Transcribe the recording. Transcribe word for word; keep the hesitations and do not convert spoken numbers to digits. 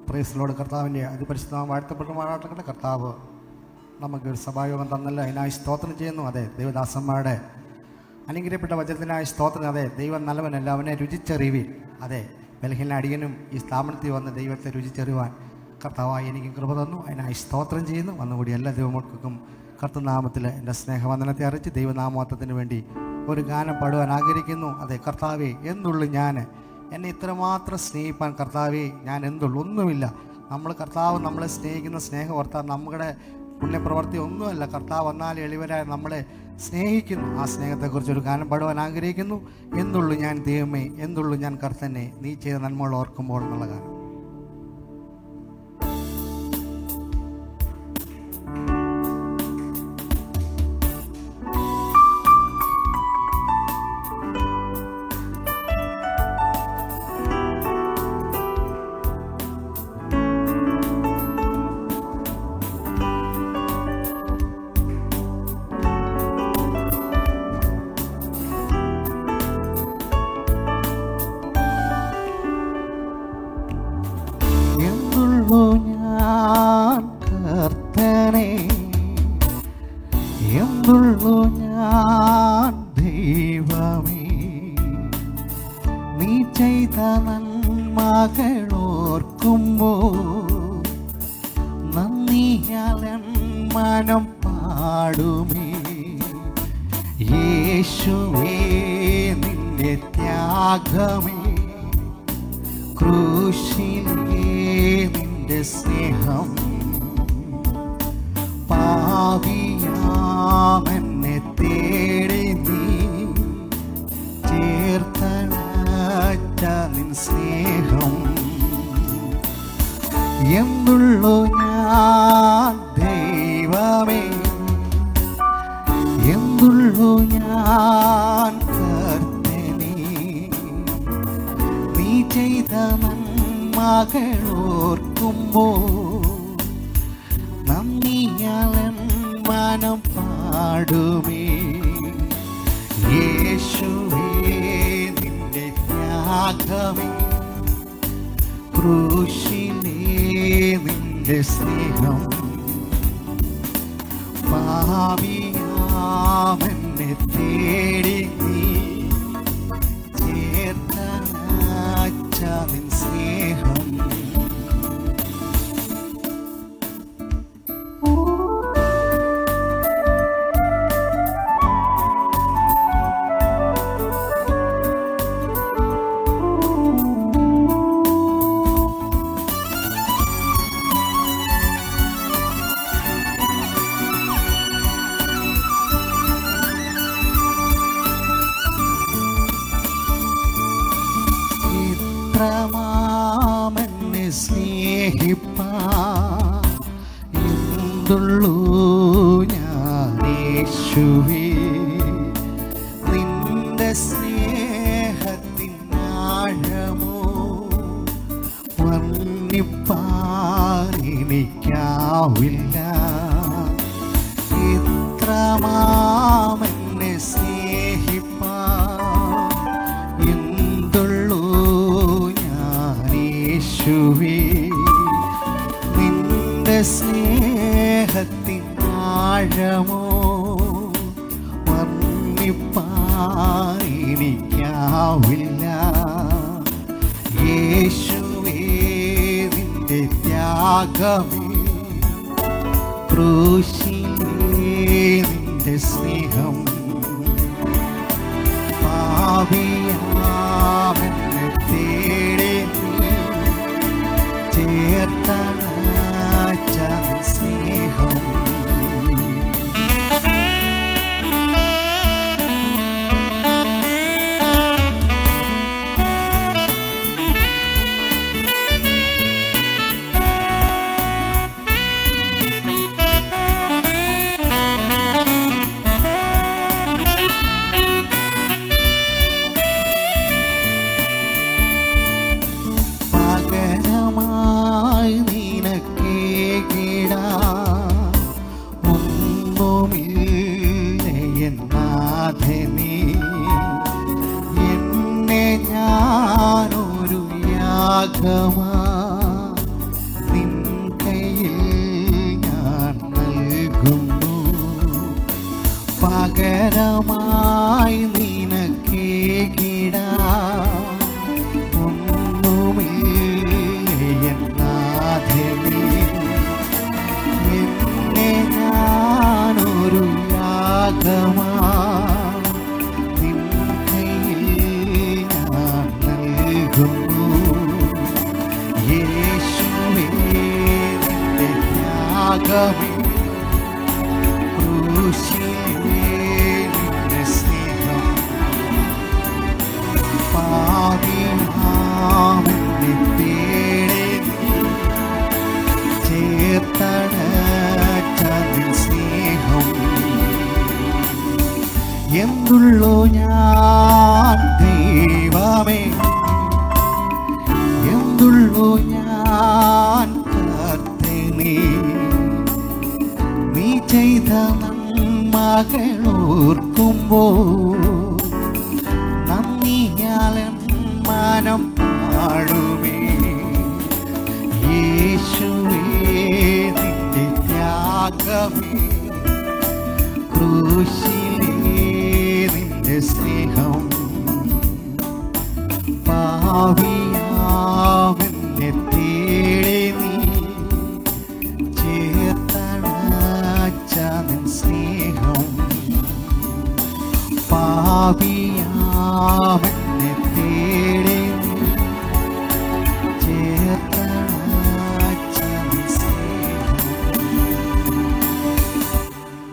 പ്രൈസിലോട് കർത്താവിൻ്റെ അതിപരിശുദ്ധ വാഴ്ത്തപ്പെട്ട കർത്താവ് നമുക്കൊരു സഭായോഗം തന്നല്ലോ, അതിനായി സ്തോത്രം ചെയ്യുന്നു. അതെ, ദൈവദാസന്മാരുടെ അനുഗ്രഹപ്പെട്ട വചനത്തിനായി സ്തോത്രം. അതെ, ദൈവം നല്ലവനല്ല, അവനെ രുചിച്ചറിവിൽ. അതെ, ബലഹീന അടിയനും ഈ സ്ഥാപനത്തിൽ വന്ന് ദൈവത്തെ രുചിച്ചറിവാൻ കർത്താവായി എനിക്ക് കൃപ തന്നു, അതിനായി സ്തോത്രം ചെയ്യുന്നു. വന്നുകൂടി എല്ലാ ദൈവമക്കൾക്കും കർത്തനാമത്തിൽ എൻ്റെ സ്നേഹവന്ദനത്തെ അറിയിച്ച് ദൈവനാമത്വത്തിന് വേണ്ടി ഒരു ഗാനം പാടുവാൻ ആഗ്രഹിക്കുന്നു. അതെ, കർത്താവേ എന്നുള്ളൂ ഞാൻ, എന്നെ ഇത്രമാത്രം സ്നേഹിപ്പാൻ കർത്താവേ ഞാൻ എന്തുള്ളൂ, ഒന്നുമില്ല. നമ്മൾ കർത്താവ് നമ്മളെ സ്നേഹിക്കുന്ന സ്നേഹം ഓർത്താൽ നമ്മുടെ പുണ്യപ്രവർത്തി ഒന്നുമല്ല. കർത്താവ് വന്നാൽ എളിവരായി നമ്മളെ സ്നേഹിക്കുന്നു. ആ സ്നേഹത്തെക്കുറിച്ചൊരു ഗാനം പാടുവാൻ ആഗ്രഹിക്കുന്നു. എന്തുള്ളൂ ഞാൻ ദൈവമേ, എന്തുള്ളൂ ഞാൻ കർത്തനെ, നീ ചെയ്ത നന്മകൾ ഓർക്കുമ്പോൾ എന്നുള്ള ഗാനം. കാണുമ്പോൾ നന്ദിയാലൻ മനം പാടുമേ. യേശുവേ നിന്റെ ത്യാഗമേ, ക്രൂശിലേ നിന്റെ സ്നേഹം, പാപിയാമെന്നെ തേടി നീ ചേർത്തണച്ച നിൻ സ്നേഹം, പാപിയാമെന്നെ